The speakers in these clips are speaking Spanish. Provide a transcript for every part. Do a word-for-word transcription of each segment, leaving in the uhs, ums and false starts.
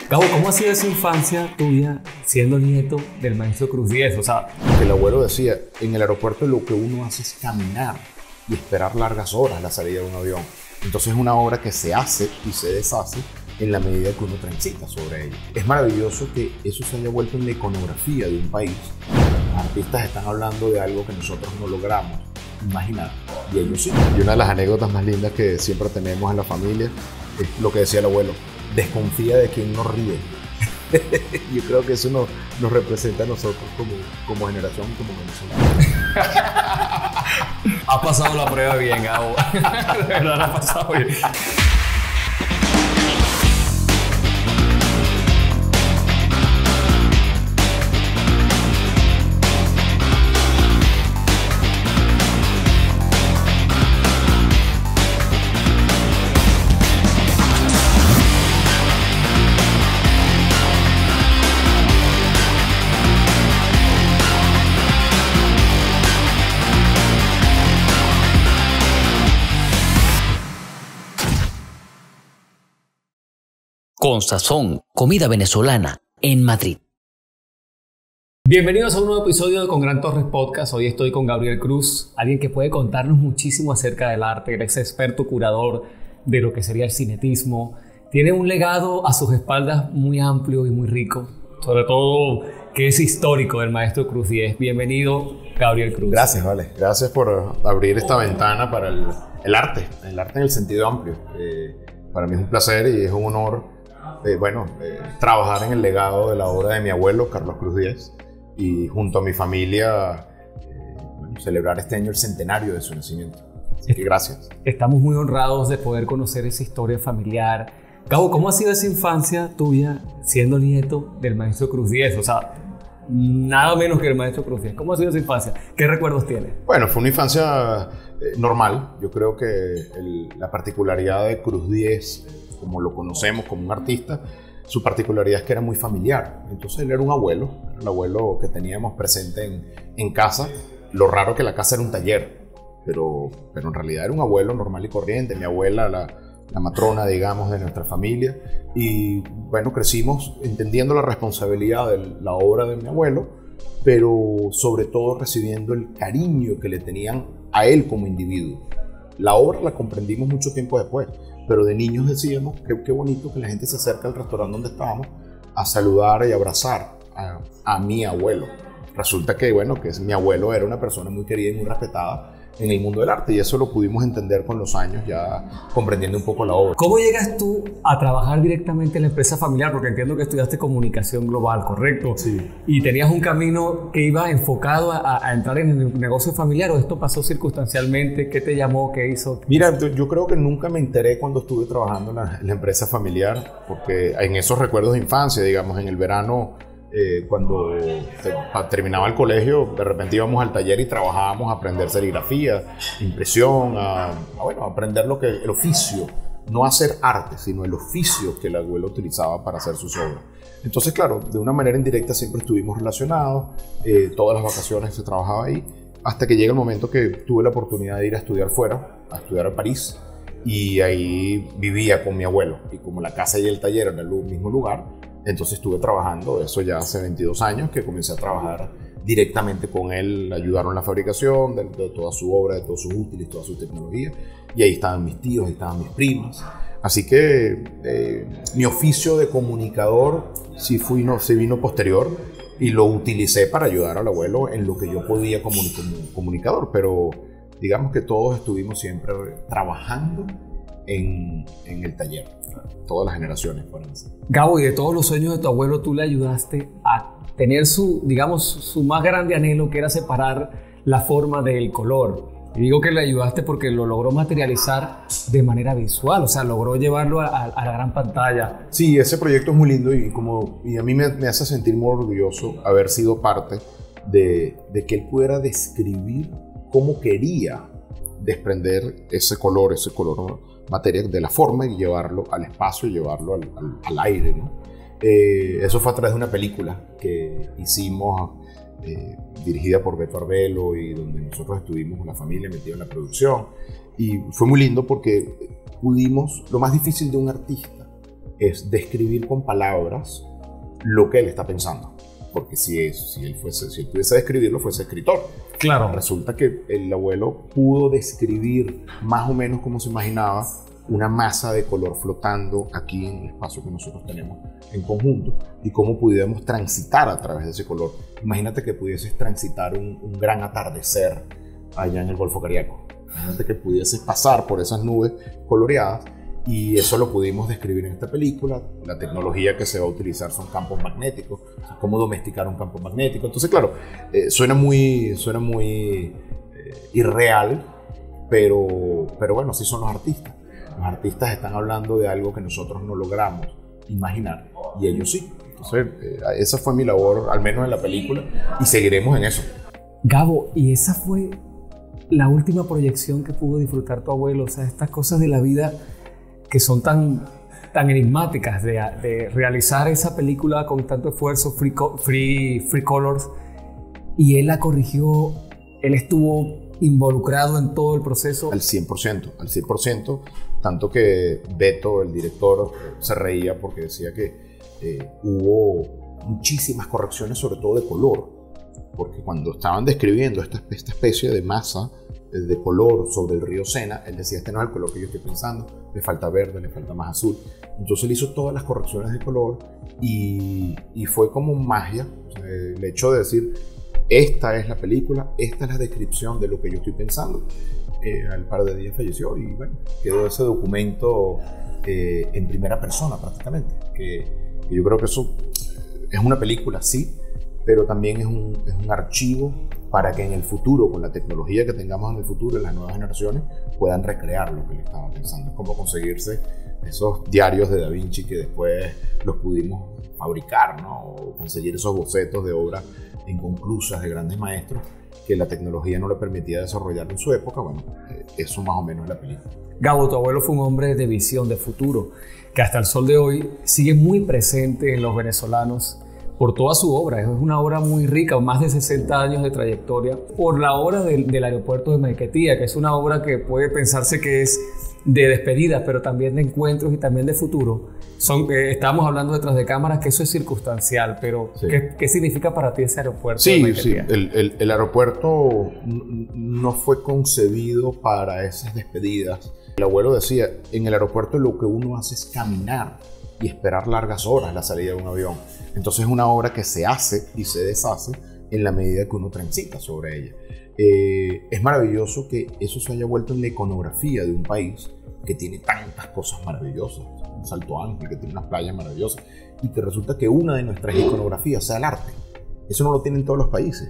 Gabo, ¿cómo ha sido esa infancia tuya siendo nieto del maestro Cruz Diez? O sea, el abuelo decía, en el aeropuerto lo que uno hace es caminar y esperar largas horas la salida de un avión. Entonces es una obra que se hace y se deshace en la medida que uno transita sobre ella. Es maravilloso que eso se haya vuelto en la iconografía de un país. Los artistas están hablando de algo que nosotros no logramos imaginar, y ellos sí. Y una de las anécdotas más lindas que siempre tenemos en la familia es lo que decía el abuelo: desconfía de quien no ríe. Yo creo que eso nos, nos representa a nosotros como, como generación, como venezolanos. Ha pasado la prueba bien, Gabo. De verdad, la ha pasado bien. Con Sazón, comida venezolana en Madrid. Bienvenidos a un nuevo episodio de Con Gran Torres Podcast. Hoy estoy con Gabriel Cruz, alguien que puede contarnos muchísimo acerca del arte. Él es experto curador de lo que sería el cinetismo. Tiene un legado a sus espaldas muy amplio y muy rico, sobre todo que es histórico del maestro Cruz Diez. Bienvenido, Gabriel Cruz. Gracias, vale. Gracias por abrir esta ventana para el, el arte, el arte en el sentido amplio. Eh, para mí es un placer y es un honor Eh, bueno, eh, trabajar en el legado de la obra de mi abuelo, Carlos Cruz Diez, y junto a mi familia eh, bueno, celebrar este año el centenario de su nacimiento. Así que gracias. Estamos muy honrados de poder conocer esa historia familiar. Gabo, ¿cómo ha sido esa infancia tuya siendo nieto del maestro Cruz Diez? O sea, nada menos que el maestro Cruz Diez. ¿Cómo ha sido esa infancia? ¿Qué recuerdos tienes? Bueno, fue una infancia eh, normal. Yo creo que el, la particularidad de Cruz Diez, como lo conocemos como un artista, su particularidad es que era muy familiar. Entonces él era un abuelo, era el abuelo que teníamos presente en, en casa. Lo raro que la casa era un taller, pero, pero en realidad era un abuelo normal y corriente. Mi abuela, la, la matrona, digamos, de nuestra familia. Y bueno, crecimos entendiendo la responsabilidad de la obra de mi abuelo, pero sobre todo recibiendo el cariño que le tenían a él como individuo. La obra la comprendimos mucho tiempo después, pero de niños decíamos que qué bonito que la gente se acerca al restaurante donde estábamos a saludar y abrazar a, a mi abuelo. Resulta que, bueno, que mi abuelo era una persona muy querida y muy respetada en el mundo del arte, y eso lo pudimos entender con los años, ya comprendiendo un poco la obra. ¿Cómo llegas tú a trabajar directamente en la empresa familiar? Porque entiendo que estudiaste comunicación global, ¿correcto? Sí. Y tenías un camino que iba enfocado a, a entrar en el negocio familiar, ¿o esto pasó circunstancialmente? ¿Qué te llamó? ¿Qué hizo? Mira, yo creo que nunca me enteré cuando estuve trabajando en la, en la empresa familiar, porque en esos recuerdos de infancia, digamos, en el verano, Eh, cuando te, terminaba el colegio, de repente íbamos al taller y trabajábamos a aprender serigrafía, impresión, a, a, bueno, a aprender lo que, el oficio, no hacer arte, sino el oficio que el abuelo utilizaba para hacer sus obras. Entonces, claro, de una manera indirecta siempre estuvimos relacionados, eh, todas las vacaciones se trabajaba ahí, hasta que llega el momento que tuve la oportunidad de ir a estudiar fuera, a estudiar a París, y ahí vivía con mi abuelo, y como la casa y el taller eran en el mismo lugar, entonces estuve trabajando, eso ya hace veintidós años, que comencé a trabajar directamente con él, ayudaron en la fabricación de, de toda su obra, de todos sus útiles, toda su tecnología, y ahí estaban mis tíos, ahí estaban mis primas. Así que eh, mi oficio de comunicador sí, fui, no, sí vino posterior, y lo utilicé para ayudar al abuelo en lo que yo podía como, como comunicador, pero digamos que todos estuvimos siempre trabajando En, en el taller, todas las generaciones. Gabo, y de todos los sueños de tu abuelo, tú le ayudaste a tener su, digamos, su más grande anhelo, que era separar la forma del color. Y digo que le ayudaste porque lo logró materializar de manera visual, o sea, logró llevarlo a, a la gran pantalla. Sí, ese proyecto es muy lindo y, como, y a mí me, me hace sentir muy orgulloso haber sido parte de, de que él pudiera describir cómo quería desprender ese color, ese color, ¿no? Materia de la forma, y llevarlo al espacio y llevarlo al, al, al aire, ¿no? Eh, eso fue a través de una película que hicimos eh, dirigida por Beto Arbelo, y donde nosotros estuvimos, la familia metida en la producción, y fue muy lindo porque pudimos, lo más difícil de un artista es describir con palabras lo que él está pensando. Porque si, es, si, él fuese, si él pudiese describirlo, fuese escritor. Claro. Resulta que el abuelo pudo describir más o menos como se imaginaba una masa de color flotando aquí en el espacio que nosotros tenemos en conjunto y cómo pudiéramos transitar a través de ese color. Imagínate que pudieses transitar un, un gran atardecer allá en el Golfo Cariaco. Imagínate que pudieses pasar por esas nubes coloreadas. Y eso lo pudimos describir en esta película. La tecnología que se va a utilizar son campos magnéticos, o sea, cómo domesticar un campo magnético. Entonces, claro, eh, suena muy, suena muy eh, irreal, pero, pero bueno, así son los artistas. Los artistas están hablando de algo que nosotros no logramos imaginar, y ellos sí. Entonces, eh, esa fue mi labor, al menos en la película, y seguiremos en eso. Gabo, ¿y esa fue la última proyección que pudo disfrutar tu abuelo? O sea, estas cosas de la vida que son tan, tan enigmáticas, de, de realizar esa película con tanto esfuerzo, free, free, free Colors, y él la corrigió, él estuvo involucrado en todo el proceso. Al cien por ciento, al cien por ciento, tanto que Beto, el director, se reía porque decía que eh, hubo muchísimas correcciones, sobre todo de color, porque cuando estaban describiendo esta, esta especie de masa de color sobre el río Sena, él decía, este no es el color que yo estoy pensando, le falta verde, le falta más azul. Entonces él hizo todas las correcciones de color y, y fue como magia. O sea, el hecho de decir, esta es la película, esta es la descripción de lo que yo estoy pensando. Eh, al par de días falleció y bueno, quedó ese documento eh, en primera persona prácticamente, que, que yo creo que eso es una película, sí, pero también es un, es un archivo para que en el futuro, con la tecnología que tengamos en el futuro, las nuevas generaciones puedan recrear lo que le estaba pensando. Es como conseguirse esos diarios de Da Vinci que después los pudimos fabricar, ¿no? O conseguir esos bocetos de obras inconclusas de grandes maestros que la tecnología no le permitía desarrollar en su época. Bueno, eh, eso más o menos es la película. Gabo, tu abuelo fue un hombre de visión, de futuro, que hasta el sol de hoy sigue muy presente en los venezolanos por toda su obra. Es una obra muy rica, más de sesenta años de trayectoria, por la obra del, del aeropuerto de Maiquetía, que es una obra que puede pensarse que es de despedidas, pero también de encuentros y también de futuro. Son, eh, estábamos hablando detrás de cámaras que eso es circunstancial, pero sí. ¿qué, ¿qué significa para ti ese aeropuerto sí, de Maiquetía? Sí, el, el, el aeropuerto no fue concebido para esas despedidas. El abuelo decía, en el aeropuerto lo que uno hace es caminar y esperar largas horas la salida de un avión. Entonces es una obra que se hace y se deshace en la medida que uno transita sobre ella. Eh, es maravilloso que eso se haya vuelto en la iconografía de un país que tiene tantas cosas maravillosas. Un Salto Ángel, que tiene unas playas maravillosas, y que resulta que una de nuestras iconografías sea el arte. Eso no lo tienen todos los países.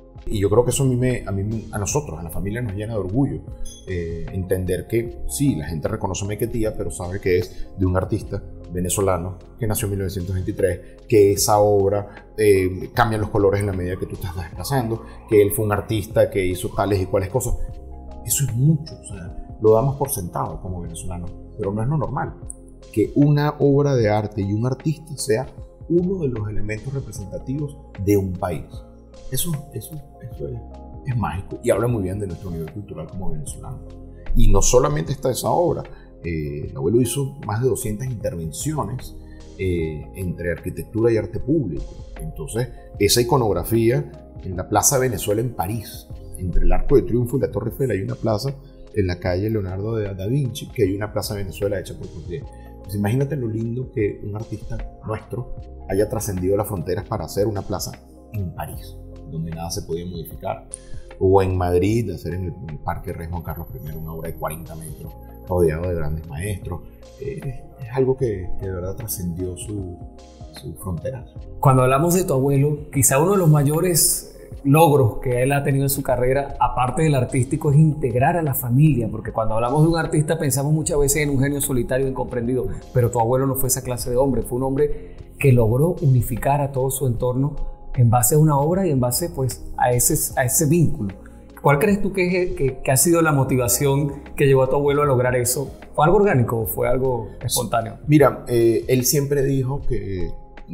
Y yo creo que eso a mí, me, a, mí a nosotros, a la familia, nos llena de orgullo. Eh, entender que sí, la gente reconoce Maiquetía, pero sabe que es de un artista venezolano que nació en mil novecientos veintitrés, que esa obra eh, cambia los colores en la medida que tú te estás desplazando, que él fue un artista que hizo tales y cuales cosas. Eso es mucho, o sea, lo damos por sentado como venezolanos, pero no es lo normal. Que una obra de arte y un artista sea uno de los elementos representativos de un país. Eso, eso, eso es, es mágico y habla muy bien de nuestro nivel cultural como venezolano. Y no solamente está esa obra, eh, el abuelo hizo más de doscientas intervenciones eh, entre arquitectura y arte público. Entonces, esa iconografía en la Plaza Venezuela en París, entre el Arco de Triunfo y la Torre Eiffel, hay una plaza en la calle Leonardo de Da Vinci, que hay una Plaza Venezuela hecha por Cortés. Pues imagínate lo lindo que un artista nuestro haya trascendido las fronteras para hacer una plaza en París, donde nada se podía modificar, o en Madrid, hacer en el, en el Parque Rey Juan Carlos primero una obra de cuarenta metros, rodeado de grandes maestros. Eh, es algo que, que de verdad trascendió su, sus fronteras. Cuando hablamos de tu abuelo, quizá uno de los mayores logros que él ha tenido en su carrera, aparte del artístico, es integrar a la familia, porque cuando hablamos de un artista pensamos muchas veces en un genio solitario incomprendido, pero tu abuelo no fue esa clase de hombre, fue un hombre que logró unificar a todo su entorno en base a una obra y en base pues a ese, a ese vínculo. ¿Cuál crees tú que, que, que ha sido la motivación que llevó a tu abuelo a lograr eso? ¿Fue algo orgánico o fue algo espontáneo? Mira, eh, él siempre dijo que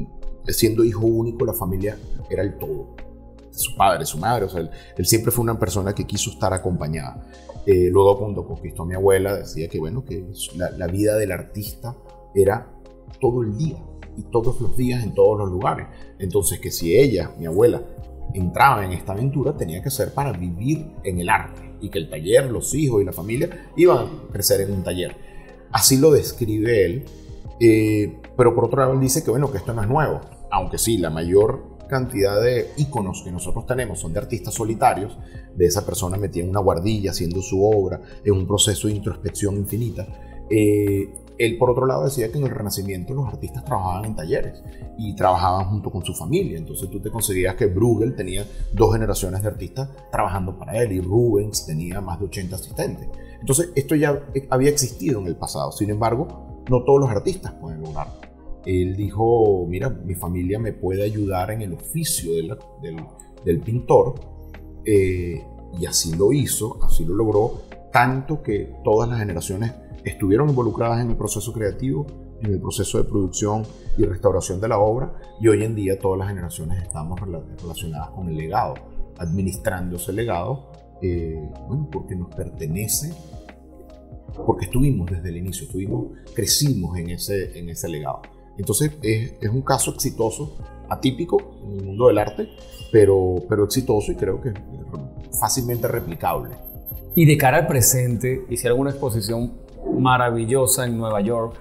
siendo hijo único la familia era el todo. Su padre, su madre, o sea, él, él siempre fue una persona que quiso estar acompañada. Eh, luego cuando conquistó a mi abuela decía que bueno, que la, la vida del artista era todo el día y todos los días en todos los lugares. Entonces, que si ella, mi abuela, entraba en esta aventura, tenía que ser para vivir en el arte, y que el taller, los hijos y la familia iban a crecer en un taller. Así lo describe él, eh, pero por otro lado él dice que bueno, que esto no es nuevo, aunque sí, la mayor cantidad de íconos que nosotros tenemos son de artistas solitarios, de esa persona metida en una guardilla haciendo su obra, en un proceso de introspección infinita. Eh, él por otro lado decía que en el Renacimiento los artistas trabajaban en talleres y trabajaban junto con su familia. Entonces tú te conseguías que Bruegel tenía dos generaciones de artistas trabajando para él, y Rubens tenía más de ochenta asistentes. Entonces esto ya había existido en el pasado. Sin embargo, no todos los artistas pueden lograrlo. Él dijo, mira, mi familia me puede ayudar en el oficio de la, del, del pintor, eh, y así lo hizo, así lo logró, tanto que todas las generaciones estuvieron involucradas en el proceso creativo, en el proceso de producción y restauración de la obra, y hoy en día todas las generaciones estamos relacionadas con el legado, administrando ese legado, eh, bueno, porque nos pertenece, porque estuvimos desde el inicio, estuvimos, crecimos en ese, en ese legado. Entonces es, es un caso exitoso, atípico en el mundo del arte, pero, pero exitoso, y creo que fácilmente replicable. Y de cara al presente, hicieron una exposición maravillosa en Nueva York.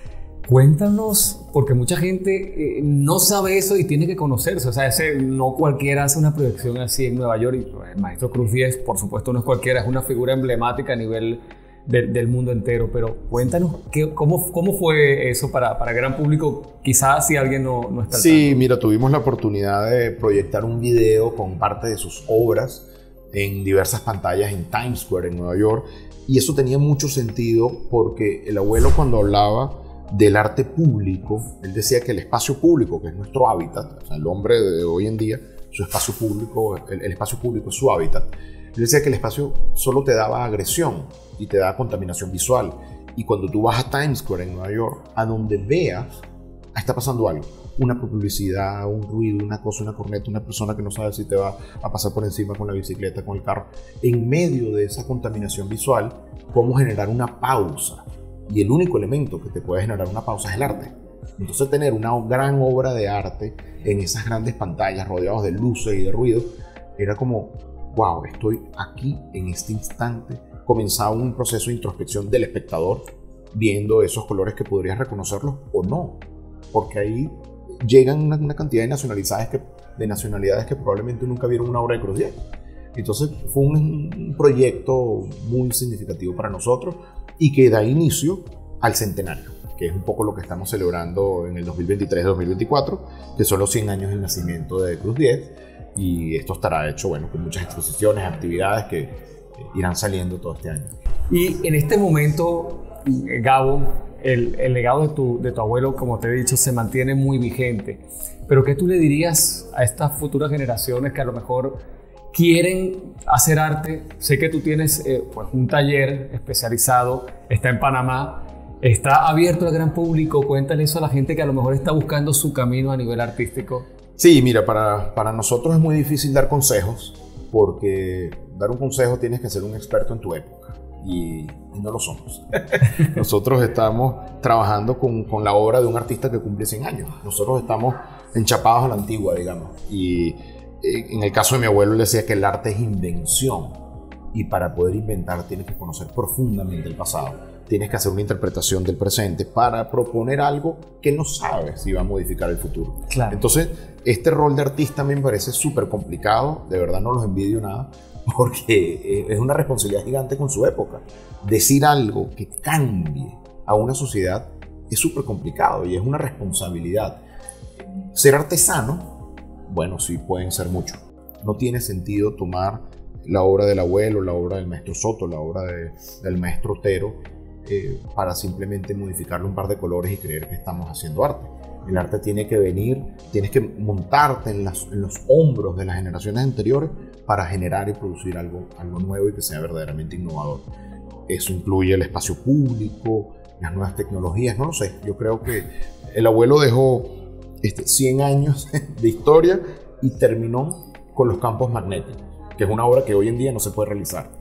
Cuéntanos, porque mucha gente eh, no sabe eso y tiene que conocerse. O sea, ese, no cualquiera hace una proyección así en Nueva York. Y el maestro Cruz Diez, por supuesto, no es cualquiera, es una figura emblemática a nivel de, del mundo entero. Pero cuéntanos, ¿qué, cómo, ¿cómo fue eso para, para el gran público? Quizás si alguien no, no está al Sí, tanto. Mira, tuvimos la oportunidad de proyectar un video con parte de sus obras en diversas pantallas en Times Square, en Nueva York. Y eso tenía mucho sentido porque el abuelo, cuando hablaba del arte público, él decía que el espacio público, que es nuestro hábitat, o sea, el hombre de hoy en día, su espacio público, el, el espacio público es su hábitat. Él decía que el espacio solo te daba agresión y te daba contaminación visual. Y cuando tú vas a Times Square en Nueva York, a donde veas, está pasando algo. Una publicidad, un ruido, una cosa, una corneta, una persona que no sabe si te va a pasar por encima con la bicicleta, con el carro. En medio de esa contaminación visual, cómo generar una pausa. Y el único elemento que te puede generar una pausa es el arte. Entonces tener una gran obra de arte en esas grandes pantallas rodeados de luces y de ruido, era como, wow, estoy aquí en este instante. Comenzaba un proceso de introspección del espectador, viendo esos colores que podrías reconocerlos o no. Porque ahí llegan una, una cantidad de nacionalidades, que, de nacionalidades que probablemente nunca vieron una obra de Cruz Diez. Entonces fue un, un proyecto muy significativo para nosotros y que da inicio al centenario, que es un poco lo que estamos celebrando en el dos mil veintitrés dos mil veinticuatro, que son los cien años del nacimiento de Cruz Diez, y esto estará hecho bueno, con muchas exposiciones, actividades que irán saliendo todo este año. Y en este momento, Gabo, el, el legado de tu, de tu abuelo, como te he dicho, se mantiene muy vigente. Pero ¿qué tú le dirías a estas futuras generaciones que a lo mejor quieren hacer arte? Sé que tú tienes eh, pues un taller especializado, está en Panamá, está abierto al gran público. Cuéntale eso a la gente que a lo mejor está buscando su camino a nivel artístico. Sí, mira, para, para nosotros es muy difícil dar consejos, porque dar un consejo tienes que ser un experto en tu época. Y, y no lo somos. Nosotros estamos trabajando con, con la obra de un artista que cumple cien años. Nosotros estamos enchapados a la antigua, digamos. Y en el caso de mi abuelo, él decía que el arte es invención. Y para poder inventar tienes que conocer profundamente el pasado. Tienes que hacer una interpretación del presente para proponer algo que no sabes si va a modificar el futuro. Claro. Entonces, este rol de artista me parece súper complicado. De verdad no los envidio nada. Porque es una responsabilidad gigante con su época. Decir algo que cambie a una sociedad es súper complicado y es una responsabilidad. Ser artesano, bueno, sí pueden ser mucho. No tiene sentido tomar la obra del abuelo, la obra del maestro Soto, la obra de, del maestro Otero, eh, para simplemente modificarle un par de colores y creer que estamos haciendo arte. El arte tiene que venir, tienes que montarte en, las, en los hombros de las generaciones anteriores para generar y producir algo, algo nuevo y que sea verdaderamente innovador. Eso incluye el espacio público, las nuevas tecnologías, no lo sé. Yo creo que el abuelo dejó este, cien años de historia y terminó con los campos magnéticos, que es una obra que hoy en día no se puede realizar.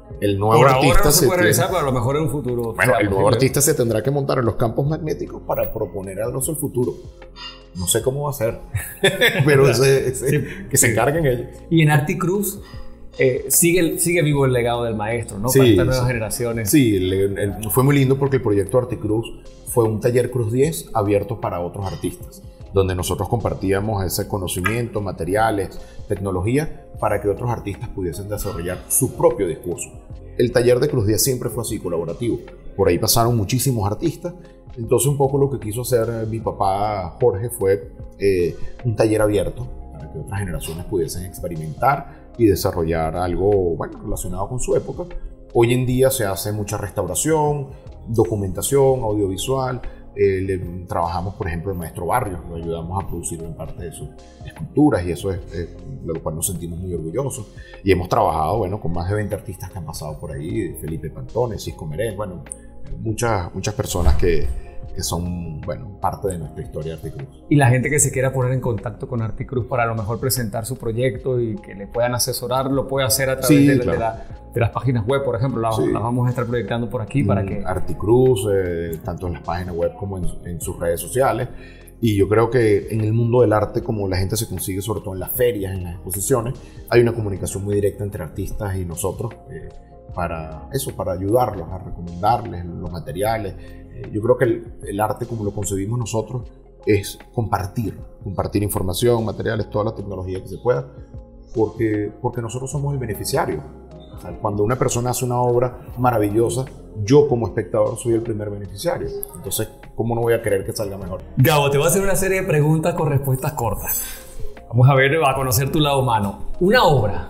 El nuevo Por artista ahora no se, se puede tiene- realizar, pero a lo mejor en un futuro. Bueno, sea el nuevo posible. artista se tendrá que montar en los campos magnéticos para proponer algo el futuro. No sé cómo va a ser, pero ese- ese- Sí. que se encarguen ellos. Y en Articruz eh, sigue, sigue vivo el legado del maestro, ¿no? Sí, Para estas nuevas sí. generaciones. Sí, el- el- fue muy lindo porque el proyecto Articruz fue un taller Cruz diez abierto para otros artistas, donde nosotros compartíamos ese conocimiento, materiales, tecnología, para que otros artistas pudiesen desarrollar su propio discurso. El taller de Cruz diez siempre fue así, colaborativo. Por ahí pasaron muchísimos artistas. Entonces un poco lo que quiso hacer eh, mi papá Jorge fue eh, un taller abierto para que otras generaciones pudiesen experimentar y desarrollar algo, bueno, relacionado con su época. Hoy en día se hace mucha restauración, documentación, audiovisual. Eh, le, trabajamos, por ejemplo, el maestro Barrios, lo ayudamos a producir en parte de sus esculturas y eso es eh, de lo cual nos sentimos muy orgullosos. Y hemos trabajado, bueno, con más de veinte artistas que han pasado por ahí, Felipe Pantone, Cisco Merel, bueno, muchas, muchas personas que, que son, bueno, parte de nuestra historia de Articruz. Y la gente que se quiera poner en contacto con Articruz para a lo mejor presentar su proyecto y que le puedan asesorar, lo puede hacer a través Sí, de, la- claro. de la- de las páginas web, por ejemplo. Las Sí. las vamos a estar proyectando por aquí para que... Articruz, eh, tanto en las páginas web como en, en sus redes sociales. Y yo creo que en el mundo del arte, como la gente se consigue, sobre todo en las ferias, en las exposiciones, hay una comunicación muy directa entre artistas y nosotros eh, para eso, para ayudarlos, a recomendarles los materiales. Eh, yo creo que el, el arte, como lo concebimos nosotros, es compartir, compartir información, materiales, toda la tecnología que se pueda, porque, porque nosotros somos el beneficiario. O sea, cuando una persona hace una obra maravillosa, yo como espectador soy el primer beneficiario. Entonces, ¿cómo no voy a querer que salga mejor? Gabo, te voy a hacer una serie de preguntas con respuestas cortas. Vamos a ver, a conocer tu lado humano. Una obra.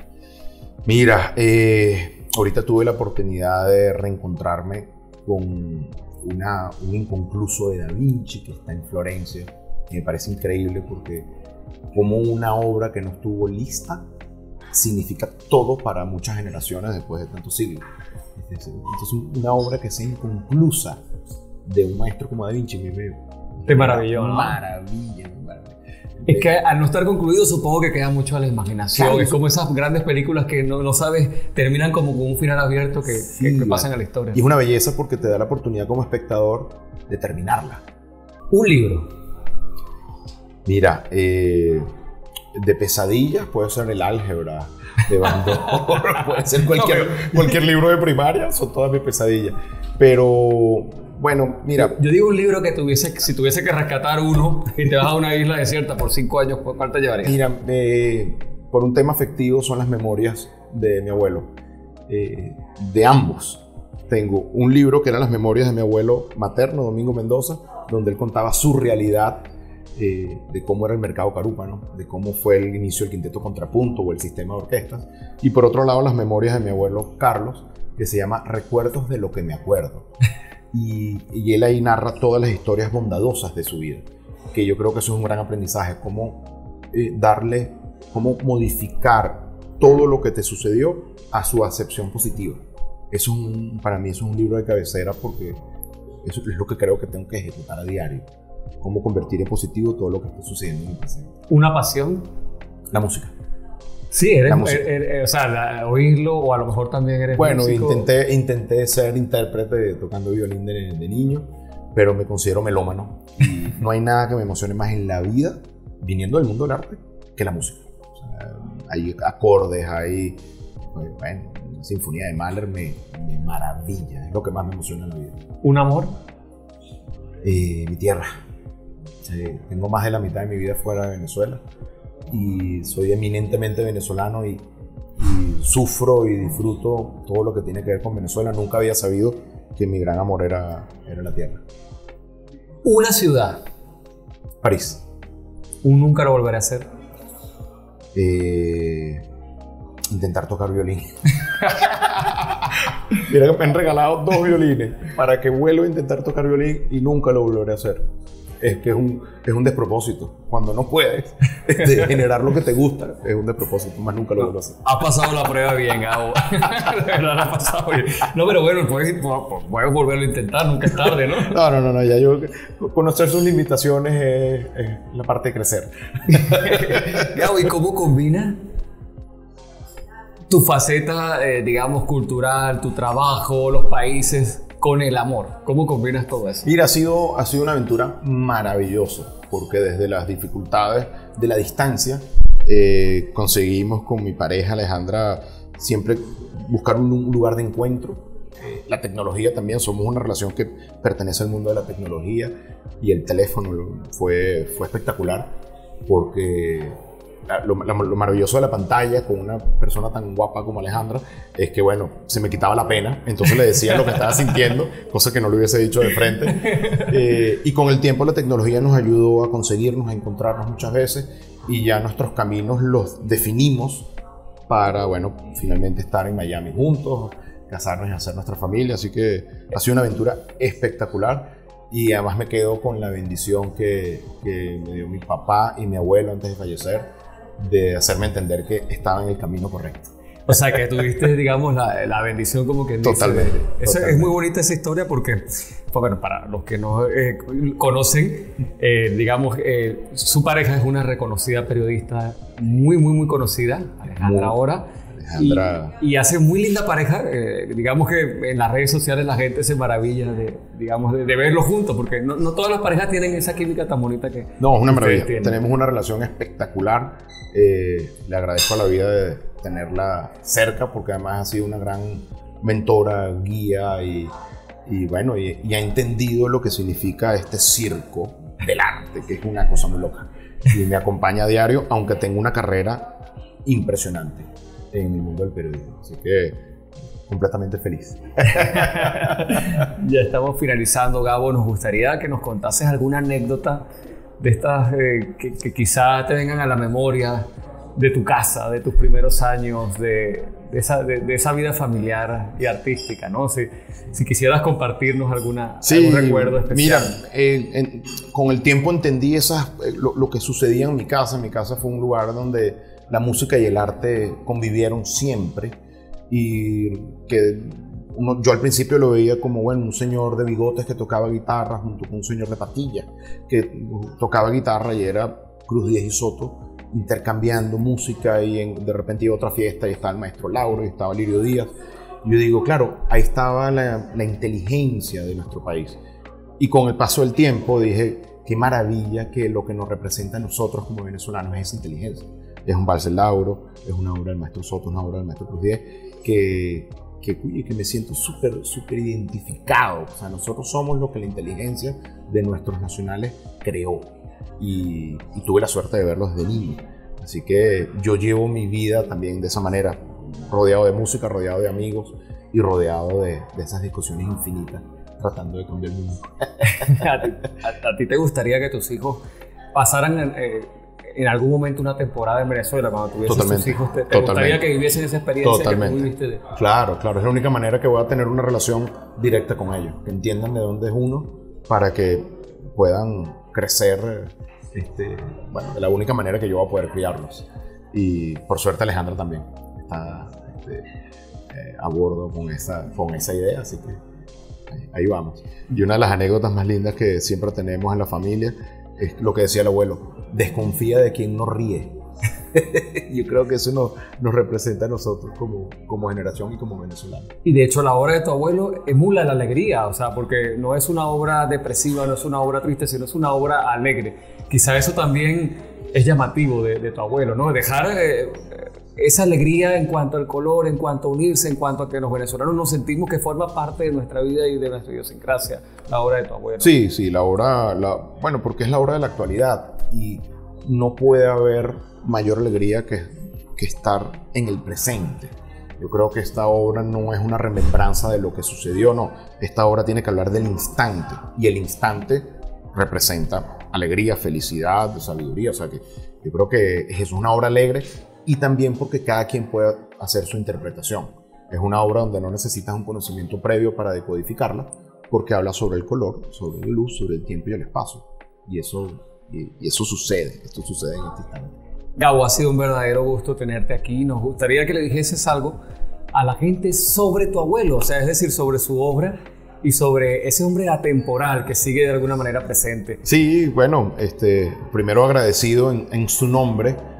Mira, eh, ahorita tuve la oportunidad de reencontrarme con una, un inconcluso de Da Vinci que está en Florencia. Y me parece increíble porque como una obra que no estuvo lista significa todo para muchas generaciones después de tantos siglos. Entonces, una obra que sea inconclusa de un maestro como Da Vinci me veo. Te maravilló, ¿no? Maravilla, maravilla. Es que al no estar concluido supongo que queda mucho a la imaginación. Claro, es como esas grandes películas que no, no sabes, terminan como con un final abierto que, Sí, que, que pasan a la historia. Y es una belleza porque te da la oportunidad como espectador de terminarla. Un libro. Mira, eh, de pesadillas puede ser el álgebra de Bandor, puede ser cualquier, cualquier libro de primaria, son todas mis pesadillas. Pero bueno, mira, Yo digo un libro que tuviese, si tuviese que rescatar uno y te vas a una isla desierta por cinco años, ¿cuál te llevarías? mira, eh, por un tema afectivo son las memorias de mi abuelo, eh, de ambos. Tengo un libro que eran las memorias de mi abuelo materno, Domingo Mendoza, donde él contaba su realidad eh, de cómo era el mercado carúpano, de cómo fue el inicio del quinteto contrapunto o el sistema de orquestas. Y por otro lado, las memorias de mi abuelo Carlos, que se llama Recuerdos de lo que me acuerdo. Y, y él ahí narra todas las historias bondadosas de su vida, que yo creo que eso es un gran aprendizaje, cómo eh, darle, cómo modificar todo lo que te sucedió a su acepción positiva. Eso es un, para mí eso es un libro de cabecera porque eso es lo que creo que tengo que ejecutar a diario. Cómo convertir en positivo todo lo que está sucediendo en mi presente. ¿Una pasión? La música. Sí, eres, La música. er- er- o sea, la- oírlo o a lo mejor también eres Bueno, músico. intenté, intenté ser intérprete tocando violín de, de niño, pero me considero melómano. Y no hay nada que me emocione más en la vida, viniendo del mundo del arte, que la música. O sea, hay acordes, hay... Bueno, una sinfonía de Mahler me, me maravilla, es lo que más me emociona en la vida. ¿Un amor? Eh, mi tierra. Sí, tengo más de la mitad de mi vida fuera de Venezuela y soy eminentemente venezolano y, y sufro y disfruto todo lo que tiene que ver con Venezuela. Nunca había sabido que mi gran amor era, era la tierra. ¿Una ciudad? París. ¿Un nunca lo volveré a hacer? Eh, intentar tocar violín. Mira que me han regalado dos violines para que vuelva a intentar tocar violín y nunca lo volveré a hacer. Es que es un, es un despropósito. Cuando no puedes este, generar lo que te gusta, es un despropósito, más nunca lo vuelvo a hacer. Ha pasado la prueba bien, Gabo. De verdad, la ha pasado bien. No, pero bueno, puedes, puedes volverlo a intentar, nunca es tarde, ¿no? No, no, no, no, ya yo conocer sus limitaciones es, es la parte de crecer. Gabo, ¿y cómo combina tu faceta, eh, digamos, cultural, tu trabajo, los países, con el amor. ¿Cómo combinas todo eso? Mira, ha sido, ha sido una aventura maravillosa, porque desde las dificultades de la distancia, eh, conseguimos con mi pareja Alejandra siempre buscar un, un lugar de encuentro. Eh, la tecnología también, somos una relación que pertenece al mundo de la tecnología, y el teléfono fue, fue espectacular, porque Lo, lo, lo maravilloso de la pantalla con una persona tan guapa como Alejandra es que, bueno, se me quitaba la pena, entonces le decía lo que estaba sintiendo, cosa que no le hubiese dicho de frente. Eh, y con el tiempo la tecnología nos ayudó a conseguirnos, a encontrarnos muchas veces, y ya nuestros caminos los definimos para, bueno, finalmente estar en Miami juntos, casarnos y hacer nuestra familia. Así que ha sido una aventura espectacular. Y además me quedo con la bendición que, que me dio mi papá y mi abuelo antes de fallecer, de hacerme entender que estaba en el camino correcto. O sea, que tuviste, digamos, la, la bendición como que... Totalmente. Dice, eso totalmente. Es muy bonita esa historia porque, pues bueno, para los que no eh, conocen, eh, digamos, eh, su pareja es una reconocida periodista, muy, muy, muy conocida, Alejandra Muy. Hora. Alejandra. Y, y hace muy linda pareja. Eh, digamos que en las redes sociales la gente se maravilla de, digamos, de, de verlos juntos, porque no, no todas las parejas tienen esa química tan bonita que... No, es una maravilla. tienen. Tenemos una relación espectacular. Eh, le agradezco a la vida de tenerla cerca, porque además ha sido una gran mentora, guía, y, y bueno, y, y ha entendido lo que significa este circo del arte, que es una cosa muy loca. Y me acompaña a diario, aunque tengo una carrera impresionante en el mundo del periodismo. Así que completamente feliz. Ya estamos finalizando, Gabo. Nos gustaría que nos contases alguna anécdota de estas eh, que, que quizá te vengan a la memoria, de tu casa, de tus primeros años, de, de, esa, de, de esa vida familiar y artística, ¿no? Si, si quisieras compartirnos alguna, sí, algún recuerdo especial. Mira, eh, en, con el tiempo entendí esas, eh, lo, lo que sucedía en mi casa. Mi casa fue un lugar donde la música y el arte convivieron siempre, y que uno, yo al principio lo veía como, bueno, un señor de bigotes que tocaba guitarra junto con un señor de patillas que tocaba guitarra, y era Cruz Diez y Soto intercambiando música, y en, de repente iba a otra fiesta y estaba el maestro Lauro y estaba Lirio Díaz. Y yo digo, claro, ahí estaba la, la inteligencia de nuestro país. Y con el paso del tiempo dije, qué maravilla que lo que nos representa a nosotros como venezolanos es esa inteligencia. Es un vals del Lauro, es una obra del maestro Soto, una obra del maestro Cruz Diez, que, que, que me siento súper, súper identificado. O sea, nosotros somos lo que la inteligencia de nuestros nacionales creó, y, y tuve la suerte de verlos desde niño. Así que yo llevo mi vida también de esa manera, rodeado de música, rodeado de amigos y rodeado de, de esas discusiones infinitas, tratando de cambiar el mundo. ¿A, ti, a, ¿A ti te gustaría que tus hijos pasaran... Eh, en algún momento una temporada en Venezuela, cuando tuviesen sus hijos, ¿te, te gustaría que viviesen esa experiencia Totalmente. que tú viviste? De... Claro, claro, es la única manera que voy a tener una relación directa con ellos, que entiendan de dónde es uno, para que puedan crecer, este, bueno, de la única manera que yo voy a poder criarlos. Y por suerte Alejandra también está este, eh, a bordo con esa, con esa idea, así que ahí, ahí vamos. Y una de las anécdotas más lindas que siempre tenemos en la familia es lo que decía el abuelo: desconfía de quien no ríe. Yo creo que eso nos, nos representa a nosotros como, como generación y como venezolanos. Y de hecho la obra de tu abuelo emula la alegría, o sea, porque no es una obra depresiva, no es una obra triste, sino es una obra alegre. Quizá eso también es llamativo de, de tu abuelo, ¿no? Dejar eh, esa alegría en cuanto al color, en cuanto a unirse, en cuanto a que los venezolanos nos sentimos que forma parte de nuestra vida y de nuestra idiosincrasia, la obra de tu abuelo. Sí, sí, la obra, la, bueno, porque es la obra de la actualidad, y no puede haber mayor alegría que, que estar en el presente. Yo creo que esta obra no es una remembranza de lo que sucedió, no. Esta obra tiene que hablar del instante, y el instante representa alegría, felicidad, sabiduría. O sea que yo creo que es una obra alegre, y también porque cada quien puede hacer su interpretación. Es una obra donde no necesitas un conocimiento previo para decodificarla, porque habla sobre el color, sobre la luz, sobre el tiempo y el espacio. Y eso, y, y eso sucede, esto sucede en este instante. Gabo, ha sido un verdadero gusto tenerte aquí. Nos gustaría que le dijeses algo a la gente sobre tu abuelo, o sea, es decir, sobre su obra y sobre ese hombre atemporal que sigue de alguna manera presente. Sí, bueno, este, primero agradecido en, en su nombre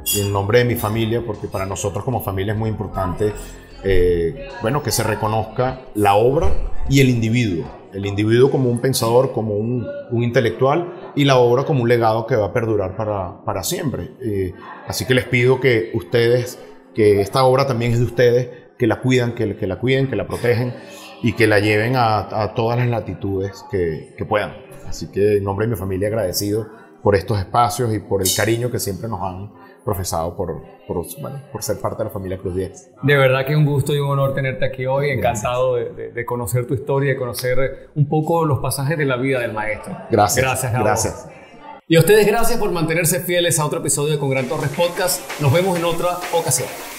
y en nombre de mi familia, porque para nosotros como familia es muy importante, eh, bueno, que se reconozca la obra y el individuo. El individuo como un pensador, como un, un intelectual, y la obra como un legado que va a perdurar para, para siempre. Eh, así que les pido que ustedes, que esta obra también es de ustedes, que la cuidan, que, que la cuiden, que la protegen y que la lleven a, a todas las latitudes que, que puedan. Así que en nombre de mi familia agradecido por estos espacios y por el cariño que siempre nos han profesado por, por, bueno, por ser parte de la familia Cruz diez. De verdad que es un gusto y un honor tenerte aquí hoy. Encantado de, de, de conocer tu historia, de conocer un poco los pasajes de la vida del maestro. Gracias. Gracias, Gabo. Gracias. Y a ustedes gracias por mantenerse fieles a otro episodio de Con Gran Torres Podcast. Nos vemos en otra ocasión.